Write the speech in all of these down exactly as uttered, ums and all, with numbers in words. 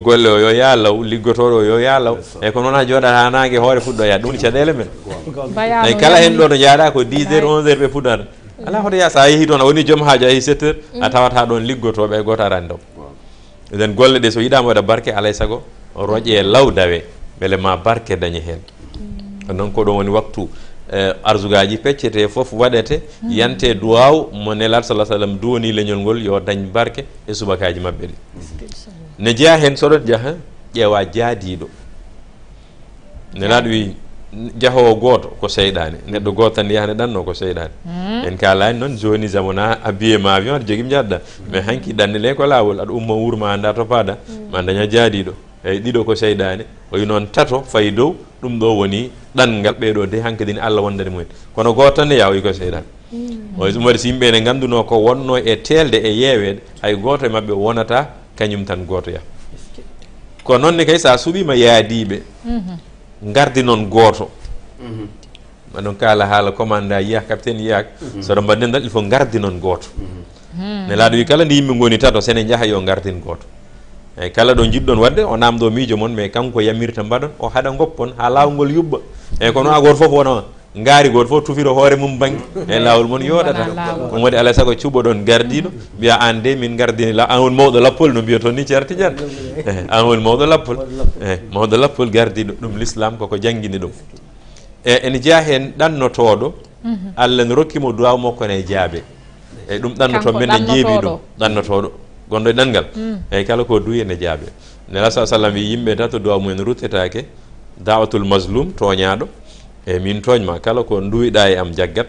golle o yo yaalaw liggotoɗo yo yaalaw e ko noon ha jooɗat ha nangue hoore fuɗɗoya ɗum caɗele men ay kala hen ɗo no jaaɗa ko dix heures onze heures ɓe puɗɗata ala hoto ya sa yeehi toon a woni joom haaju a yeehi sept heures a tawat ha ɗon liggotoɓe e goto arani daw eɗen golle ɗe so yiɗama waɗa barke alay saago roƴe law dawe beele ma barke dañe hen noon ko ɗon woni waktu arsugaji peccete foof waɗete yante duwaw mo nelaɗo salah sallam duwoni leñol ngol yo dañ barke e subakaji mabɓe ɗi ne jeeya hen soɗon jaaha ƴeewa jaadiɗo nelaɗo wi jahowo goto ko seyɗani neɗɗo goto tan yahane ɗanno ko seyɗani en kalani noon joni zamana habillé ma avion aɗa joguimi jadda mais hanki ɗanne le ko lawol aɗa umma wuurma anda to paada ma daña jaadiɗo eyyi ɗiɗo ko seyɗani o wi noon tato fayi dow ɗum ɗo woni ɗanngal ɓeɗo de hankkadini Allah wondani mumen kono goto tan ne yaa o wi ko seyɗani o ɗum waɗi so yimɓe ne ganduno ko wonno e telde e yeewede hay goto e mabɓe wonata kañum tan goto ya ko noon ne kay sa suuɓima yaadiɓe gardi noon goto maɗon kala haala commanda yiyak capitaine yiyak soɗo mbaɗnen dal il faut gardi noon goto ne laaɗo wi kala nde yimɓe goni tato sene jaaha yo gardin goto eyyi kala ɗo jiɗɗon wadde o namdo miijo moon mais kanko yamirta mbaɗon o haɗa goppon ha lawol ngol yubba eyyi kono a goto foof wona ngaari goto fof tufiro hoore mum banggue e lawol moon yoɗata ɗum waɗi alay saago cuɓoɗon gardiɗo mbiya an de min gardini la an woni mawɗo lappol no mbiya toon ni ceerti jan eyi an woni mawɗo lappol eyyi mawɗo lappol gardiɗo ɗum l'islam koko jangguini ɗum e ene jeeya hen ɗannotoɗo Allah ne rokkimo duwaw makko ne jaabe eyyi ɗum ɗannoto men ne jeeɓi ɗum ɗannotoɗo gonɗo e ɗanngal eyyi kala ko duwi ene jaabe nela sa sallam wi yimɓe tato duwaw mumen ruttetake dawatul mazlum toñaɗo e min toñma kala ko duwiɗa e am jaggat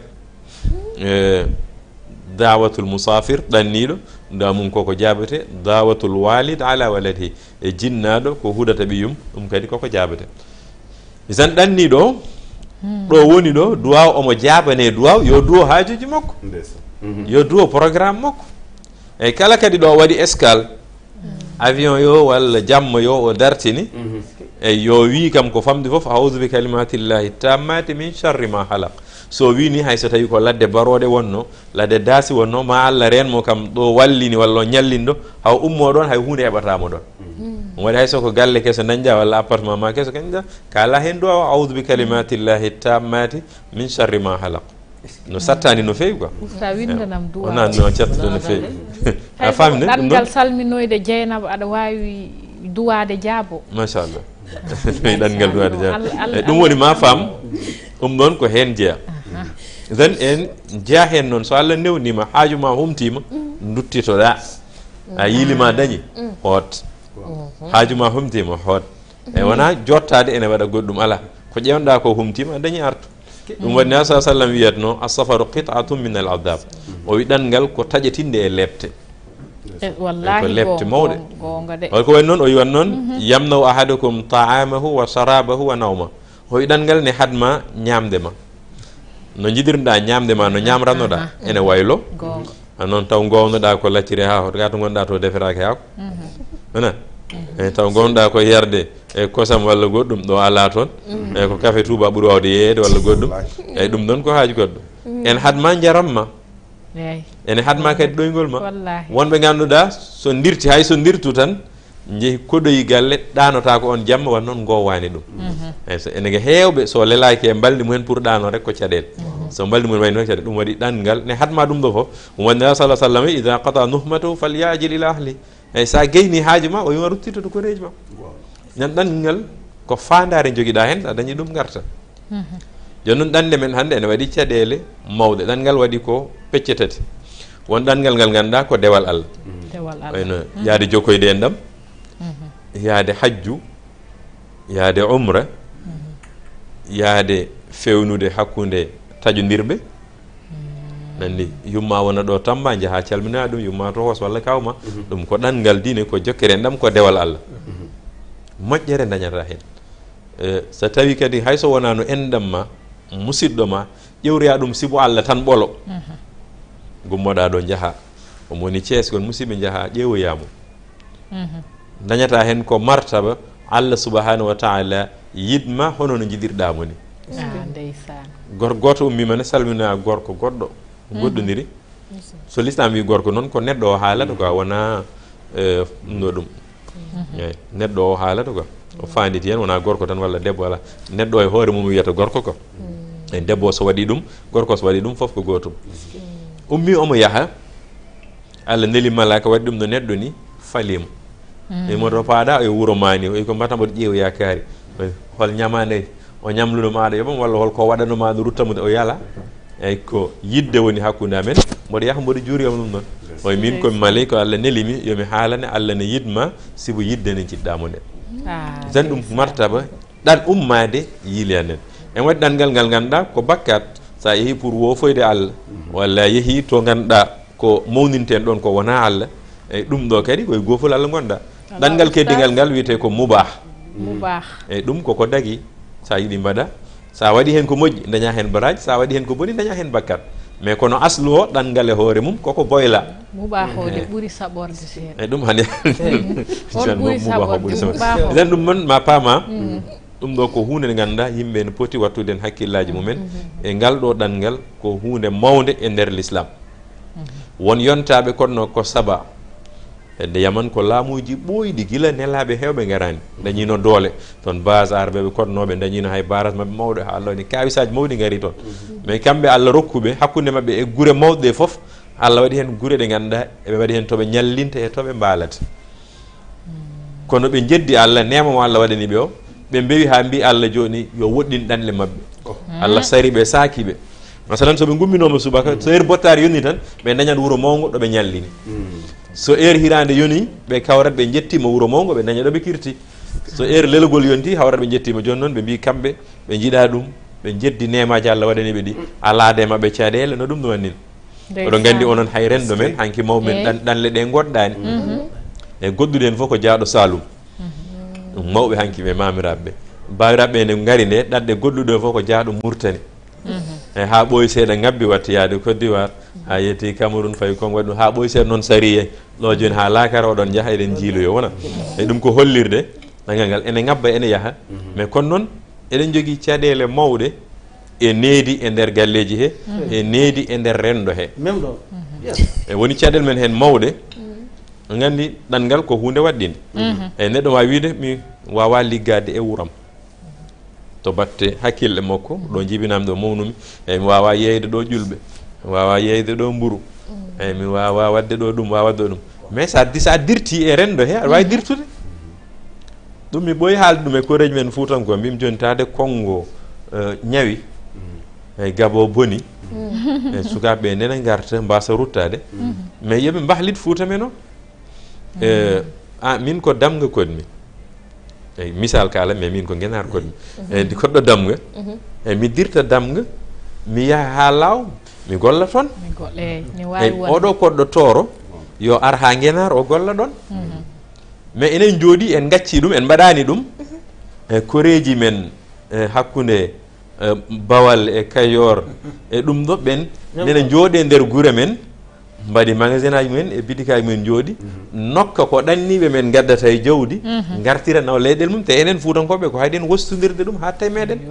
e dawatul musafir ɗanniɗo duwa mum koko jabete dawatul walid ala waladihi e jinnaɗo ko hudata ɓiyum ɗum kadi koko jabete isan ɗanniɗo ɗo woni ɗo duwaw omo jabane duwaw yo duwo hajuji makko yo duwo programme makko eyyi kala kadi ɗo waɗi escale avion yo walla jamma yo o dartini eyyi yo wi kam ko famde foof a'udhu bi kalimatillahi tammati min sharri ma halaq so wini hay so tawi ko ladde barode wonno ladde daasi wonno ma Allah renmo kam ɗo wallini walla o ñallinɗo haw ummo ɗon hay hunde heɓatamo ɗon ɗum waɗi hay soko galle keso dañƴa walla appartement ma keso kañƴa kala hen ɗo a'udhu bi kalimatillahi tammati min sharri ma halaq no sattani no fewi quoi sa windanam duwa ona no cattude no fewi a famine ɗum ɗangal salminoyde Dieynaba aɗa wawi duwade jaabo machallah ɗangal duwade jaabo eyyi ɗum woni ma fam ɗum ɗon ko hen jeeya then en jeeya hen noon so Allah newnima haajuma humtima duttitoɗa a yiilima dañi hoot haajuma humtima hoot e wona jottade ene waɗa goɗɗum ala ko ƴewnoɗa ko humtima a dañi artu ɗum waɗi nabi sa sallam wiyatno asafaru qit'atun min al adab o wi ɗanngal ko taƴetinde e lebte wallahi ko lebte mawɗe gonga de wala ko woni noon o wiwan noon yamnaw ahadukum ta'amahu wa sharabahu wa nawma o wi ɗanngal ne hadma ñamde ma no jiɗirɗa ñamde ma no ñamrannoɗa ene waylo noon taw gownoɗa ko lacciri ha hoto ga to gonɗa to defetake haako wona eyyi taw gonɗa ko yerde e kosam walla goɗɗum ɗo ala toon eyyi ko café touba ɓuuri wawde yeeyede walla goɗɗum eyyi ɗum ɗon ko haaju goɗɗo en hadma jaramma ene hadma kadi ɗoygol ma wonɓe ganduɗa so dirti hay so dirtu tan jeehi koɗoyi galle ɗanota ko on jamma wan noon gowani ɗum eyyi so enege hewɓe so lelaki e balɗi mumen pour ɗano rek ko caɗele so balɗi mumen wayno caɗele ɗum waɗi ɗanngal ne hadma ɗum ɗo foof ɗum waɗi nabi sallah sallam ida qata nuhmatahu falyajil ila ahli eyyi sa gayni haaju ma o wima ruttitoto koreji ma nan ɗanngal ko fandare joguiɗa hen a dañi ɗum garta joni noon ɗande men hannde ene waɗi caɗele mawɗe ɗanngal waɗi ko pecce tati won ɗanngal ngal ganduɗa ko dewal Allah wayno yaade jokkoyde e ndam yaade hajju yaade umra yaade fewnude hakkude taƴodirɓe nandi yumma wona ɗo Tamba jaaha calmina ɗum yumma to Hos walla kawma ɗum ko ɗanngal diine ko jokkere ndam ko dewal Allah moƴƴere dañata hen so tawi kadi hayso wona no endam ma musidɗo ma ƴewroya ɗum sibo Allah tan ɓolo gummoɗa ɗo jaaha omo woni Thiés gon musidɓe jaaha ƴeewoyamo dañata hen ko martaba Allah subhanahu wa taala yidma hono no jiɗirɗamo ni gor goto ummima ne salmina gorko goɗɗo goɗɗodiri so l'islam wi gorko noon ko neɗɗo o haalata quoi wona ɗum ɗo ɗum eyi neɗɗo o haalata ko o faanditi hen wona gorko tan walla debbo wala neɗɗo e hoore mum wiyata gorko ko e debbo so waɗi ɗum gorko so waɗi ɗum fof ko gotum ummi omo yaaha Allah neli malaka waɗi ɗum no neɗɗo ni falimo e moto paaɗa e wuro mani o ko mbata mboɗo ƴeew yakari hol ñamande o ñamluno maɗa yoɓam walla holko waɗano maɗa ruttamude o yala eyyi ko yidde woni hakkude amen mboɗo yaaha mboɗo juuriyam ɗum noon oye min komi mali ko Allah nelimi yomi haalane Allah ne yidma sibo yidde ne jiɗɗamo nde tan ɗum martaba ɗan ummade yiilanen en waɗi ɗanngal ngal ganduɗa ko bakkat sa yeehi pour wofoyde Allah walla yeehi to ganduɗa ko mawninten ɗon ko wona Allah eyyi ɗum ɗo kadi koye gofol Allah gonɗa ɗanngal keddigal ngal wiyete ko mubah mubah eyyi ɗum koko dagui sa yiiɗi mbaɗa sa waɗi hen ko moƴƴi daña hen baraji sa waɗi hen ko boni daña hen bakkat mais kono aslu o ɗanngal e hoore mum koko boyla mubah o de ɓuuri saɓorde seeɗa eyyi ɗum hande ɓuuri saɓorde nden ɗum noon ma paama ɗum ɗo ko hunde nde ganduɗa yimɓe ne poti wattude hen hakkillaji mumen e ngal ɗo ɗanngal ko hunde mawde e nder l'islam won yontaɓe konno ko saba hedde yaman ko laamuji ɓoyɗi gila nelaɓe hewɓe garani dañino doole toon basar ɓeɓe kodnoɓe dañino hay baras mabɓe mawɗo ha Allah ni kawisaji mawɗi gari toon mais kamɓe Allah rokkuɓe hakkude mabɓe e guure mawɗe foof Allah waɗi hen guure ɗe ganduɗa eɓe waɗi hen toɓe ñallinta e toɓe mbalata kono ɓe jeddi Allah nema mo Allah waɗani ɓe o ɓe mbewi ha mbi Allah joni yo woɗɗin ɗanle mabɓe Allah sari ɓe saakiɓe masalan soɓe gumminoma subaka so heure bottari yonni tan ɓe dañat wuuro mawgo ɗoɓe ñallini so heure hirande yoni ɓe kawrat ɓe jettima wuuro mawgo ɓe daña ɗoɓe kirti so heure lelgol yonti hawrat ɓe jettima joni noon ɓe mbi kamɓe ɓe jiiɗa ɗum ɓe jeddi nemaji Allah waɗani ɓe ɗi alade mabɓe caɗele no ɗum no wannin oɗo gandi onon hay rendo men hanki mawɓe ɗanle ɗe goɗɗani e goddude hen fof ko jaaɗo salum ɗum mawɓe hanki ɓe mamiraɓeɓe bawiraɓe ne gari nde ɗaɗɗe goɗɗuɗe fof ko jaaɗo Mauritanie e ha ɓooyi seeɗa ngabbi watta yaade Côte d'Ivoire ha yetti Cameroun fayi kon waɗi ɗum ha ɓooyi seeɗa noon sariye ɗo joni ha laakara oɗon jaaha eɗen jiiloyo wona e ɗum ko hollirde ɗangal ngal ene ngabba ene yaaha mais kono noon eɗen jogui caɗele mawɗe e needi e nder galleji he e needi e nder rendo he e woni caɗele men hen mawɗe gandi ɗanngal ko hunde waɗɗinde eyyi neɗɗo ma wiide mi wawa liggade e wuuram to batte hakkille makko ɗo jibinami ɗo mawnumi eyyi mi wawa yeyde ɗo ƴulɓe mi wawa yeyde ɗo mburu eyyi mi wawa wadde ɗo ɗum wawa wadde ɗum mais sa sa dirti e rendo he aɗa wawi dirtude ɗum mi ɓooyi haalde ɗum e koreji men Fuutanko mbimi joni tade Congo ñawi eyyi Gabo boni e sukaɓeɓe nene garta mbasa ruttade mais yooɓe mbahlit Fuuta men o e a min ko damga kodmi eyyi misal kala mais min ko guenar kodmi eyyi koɗɗo damga eyyi mi dirta damga mi yaha ha law mi golla toon eyyi oɗo koɗɗo tooro yo ar ha guenar o golla ɗon mais enen jooɗi en gacci ɗum en mbaɗani ɗum e koreji men hakkude Bawal e Kayor e ɗum ɗo ɓen nene jooɗe nder guure men mbaɗi magasin aji men e bidikaji men jooɗi nokka ko ɗanniɓe men gaddata e jawdi gartira nawa leyɗel mum te enen Fuutankoɓe ko hayde en wostodirde ɗum ha tawi meɗen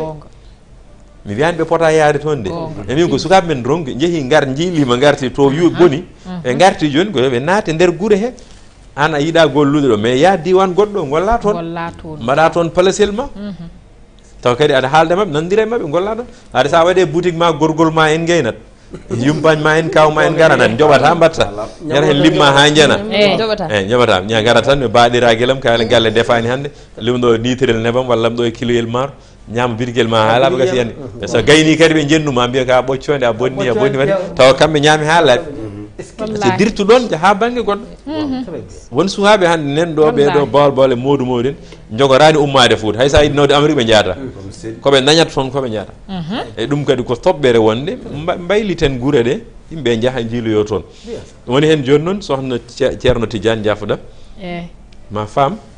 mi wiyani ɓe pota yaade toon de e min ko sukaɓe men ronki jeehi gar jiilima garti to yu boni e garti joni ko ɓe naate nder guure he an a yiiɗa gollude ɗo mais ya diwan goɗɗo golla toon mbaɗa toon placel ma taw kadi aɗa haalde mabɓe nandira e mabɓe golla ɗon haade sa waɗe boutique ma gorgol ma en gaynat yumpañ ma en kaw ma en garanat joɓata mbatta ñara hen limma ha jana eyyi joɓata ña gara tan ɓe baɗira guelam kawale galle defani hande lim ɗo nitirel nebam walla ɗo e kiloyel maaro ñama birguel ma ha laaɓa gasi yande so gayni kadi ɓe jennuma mbiya ka ɓoccode a bonni a bonni waɗi tawa kamɓe ñaami ha laaɓi so dirtu ɗon ha banggue goɗɗo won sukaɓe hande nen ɗo ɓeɗo bawal bawal e modou modou en jogorani ummade Fouta hay sa yiɗi nawde Amérique ɓe jaata koɓe dañata toon koɓe jaata e ɗum kadi ko toɓɓere wonde mbayliten guure ɗe yimɓe jaaha jiiloyo toon woni hen joni noon sohna ceerno Tidiane Diafouɗa ma fam